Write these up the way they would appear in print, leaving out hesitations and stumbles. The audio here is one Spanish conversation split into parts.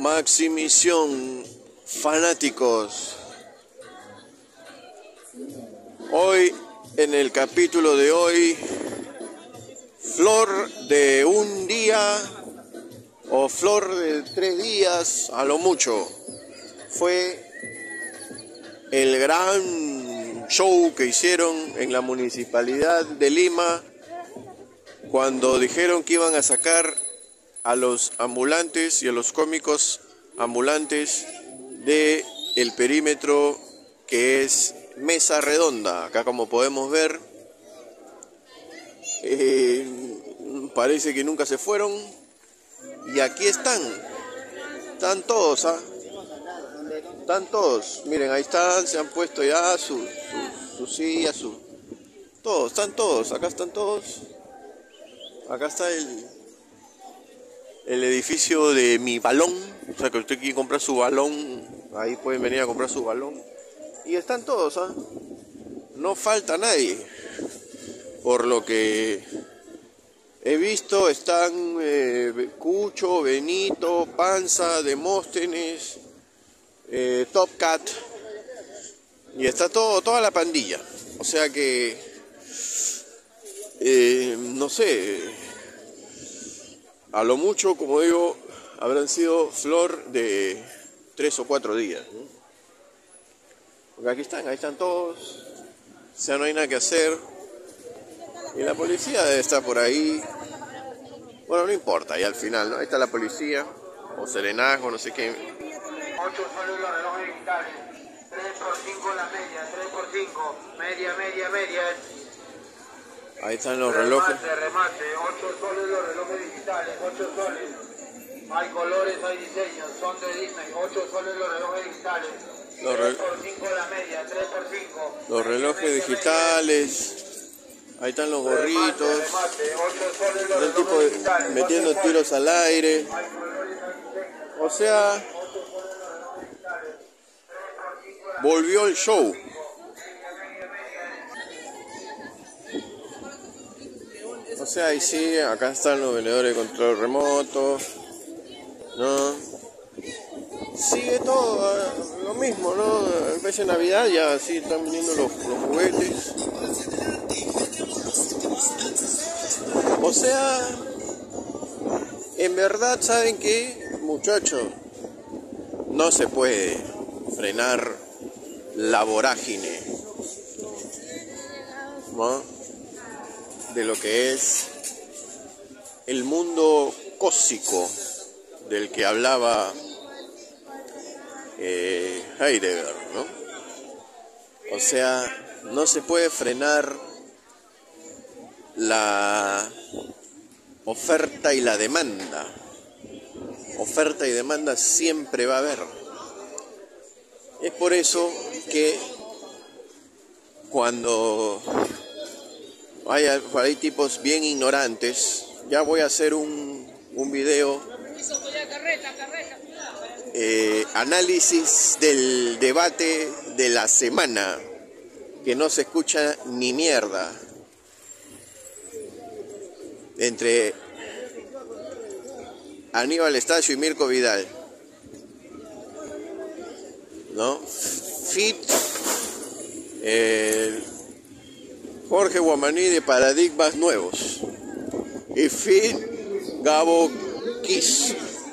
Maximisión, fanáticos. Hoy, en el capítulo de hoy, flor de un día o flor de 3 días a lo mucho. Fue el gran show que hicieron en la Municipalidad de Lima cuando dijeron que iban a sacar a los ambulantes y a los cómicos ambulantes de el perímetro que es Mesa Redonda. Acá, como podemos ver, parece que nunca se fueron y aquí están todos, están todos, miren, ahí están, se han puesto ya su silla, todos, están todos, acá están todos, acá está el edificio de Mi Balón, o sea que usted quiere comprar su balón, ahí pueden venir a comprar su balón, y están todos, no falta nadie, por lo que he visto, están Cucho, Benito, Panza, Demóstenes, Top Cat, y está toda la pandilla, o sea que, no sé, a lo mucho, como digo, habrán sido flor de 3 o 4 días, ¿no? Porque aquí están, ahí están todos, o sea, no hay nada que hacer, y la policía debe estar por ahí, bueno, no importa, y al final, ¿no? Ahí está la policía, o serenazgo, no sé qué. 8 soles los relojes digitales, 3 por 5 la media, 3 por 5, media. Ahí están los relojes. Remate, 8 soles los relojes digitales, 8 soles. Hay colores, hay diseños, son de Disney, 8 soles los relojes digitales. 3 por 5 la media, 3 por 5. Los relojes digitales. Ahí están los gorritos. El tipo metiendo tiros al aire. O sea, volvió el show. O sea, ahí sí, acá están los vendedores de control remoto, ¿no? Sigue todo lo mismo, ¿no? En vez de Navidad ya sí están vendiendo los juguetes. O sea, en verdad, ¿saben qué, muchachos? No se puede frenar la vorágine, ¿no? De lo que es el mundo cósmico del que hablaba Heidegger, ¿no? O sea, no se puede frenar la oferta y la demanda. Oferta y demanda siempre va a haber. Es por eso que cuando hay tipos bien ignorantes, ya voy a hacer un video, análisis del debate de la semana, que no se escucha ni mierda, entre Aníbal Estacio y Mirko Vidal, ¿no? Jorge Guamaní de Paradigmas Nuevos y Gabo Kiss.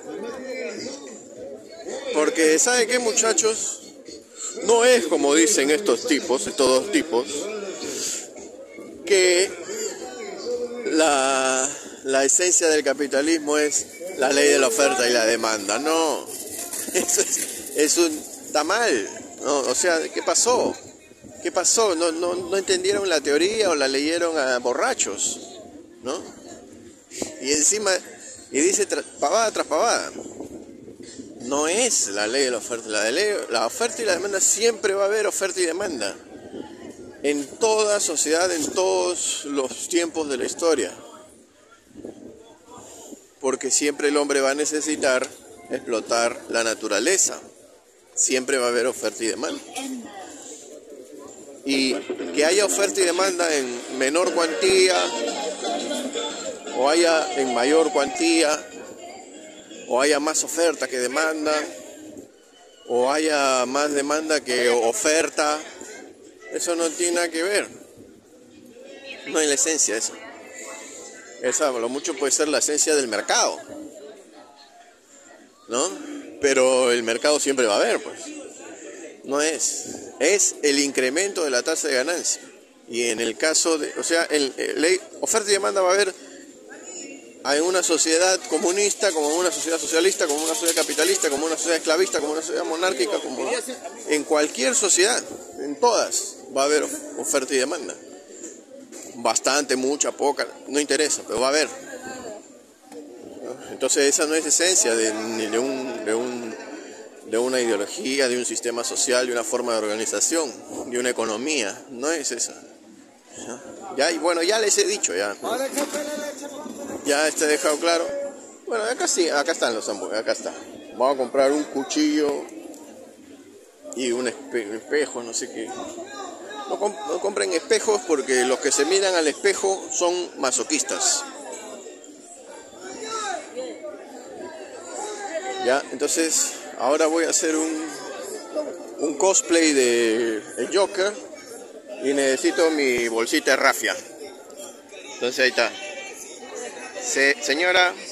Porque, ¿sabe qué, muchachos? No es como dicen estos dos tipos, que la esencia del capitalismo es la ley de la oferta y la demanda. No, eso está mal, ¿no? O sea, ¿qué pasó? ¿Qué pasó? ¿No entendieron la teoría o la leyeron a borrachos? ¿No? Y encima, y dice pavada tras pavada. No es la ley de la oferta. La oferta y la demanda, siempre va a haber oferta y demanda. En toda sociedad, en todos los tiempos de la historia. Porque siempre el hombre va a necesitar explotar la naturaleza. Siempre va a haber oferta y demanda. Y que haya oferta y demanda en menor cuantía o haya en mayor cuantía, o haya más oferta que demanda, o haya más demanda que oferta. Eso no tiene nada que ver. No es la esencia eso. Esa a lo mucho puede ser la esencia del mercado, ¿no? Pero el mercado siempre va a haber, pues. No es. Es el incremento de la tasa de ganancia. Y en el caso de, o sea, ley, oferta y demanda va a haber en una sociedad comunista, como en una sociedad socialista, como en una sociedad capitalista, como en una sociedad esclavista, como en una sociedad monárquica, como en cualquier sociedad, en todas va a haber oferta y demanda. Bastante, mucha, poca, no interesa, pero va a haber. Entonces esa no es esencia de una ideología, de un sistema social, de una forma de organización, de una economía. No es esa. Ya, y bueno, ya les he dicho, ya está dejado claro. Bueno, acá sí, acá están los hamburguesas, acá está. Vamos a comprar un cuchillo y un espejo, no sé qué. No compren espejos porque los que se miran al espejo son masoquistas. Ya, entonces ahora voy a hacer un cosplay de el Joker y necesito mi bolsita de rafia. Entonces ahí está. Señora,